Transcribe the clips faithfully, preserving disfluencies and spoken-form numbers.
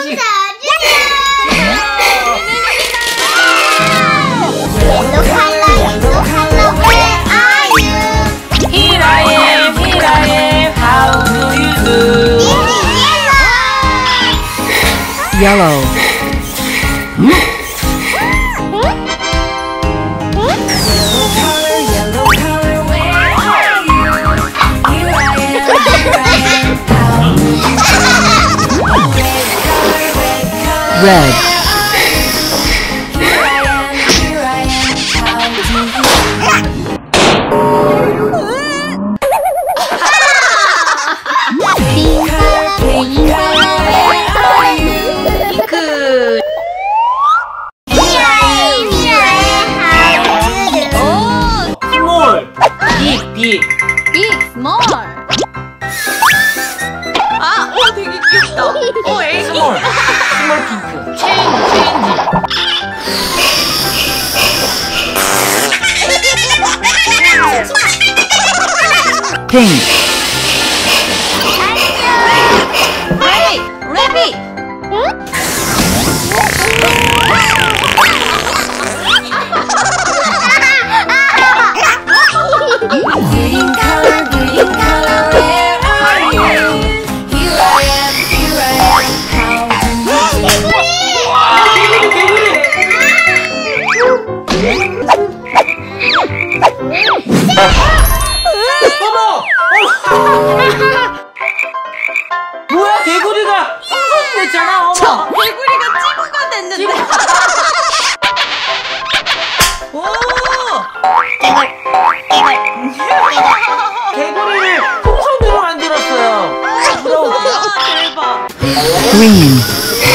간식. Yellow color, yellow color, where are you? Here I am, here I am. How do you do? Yellow. Red. 빅. Big, small. 아, 오, 되게 귀엽다. 오, 애기. 스몰. 스몰 핑크. 체인지, 체인지. Pink. Rabbit, rabbit. Green color, green color, where are you? Here I am, here I am. How do you 어머! 뭐야, 개구리가 풍선이 됐잖아. 어머. 개구리가 찌부가 됐는데. 오! 개구리를 풍선으로 만들었어요. 부러워. 대박. Green.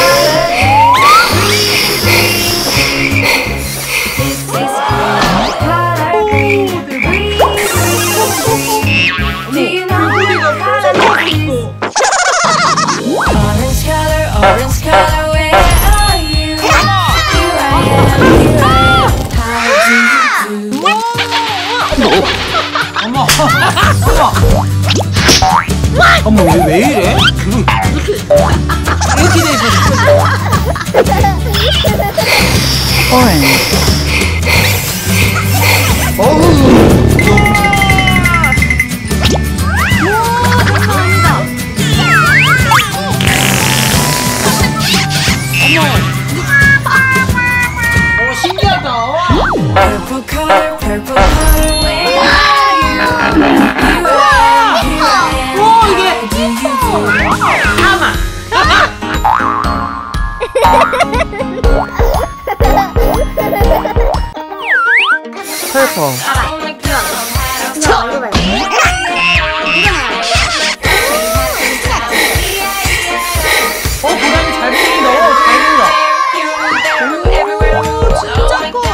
Orange color, orange color, where are you? Here I am, here I am. How do you do? 어머. 어머. 어머, 왜, 왜 이래? 이렇게, 이렇게 돼 있어. Orange. 어우. 오, 신기하다. Purple color, purple color, where are you? Here I am, here I am. 오, 이게. How do you do? 하마. Purple. 어, 고양이 잘 풀린다. 어, 잘 풀린다. Everywhere we go, 진짜 커.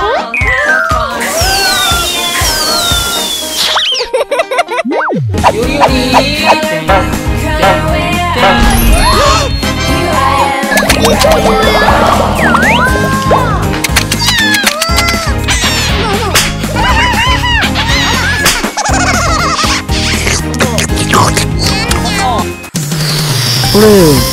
요리요리. color, where are you? Here I am, here I am. Blue.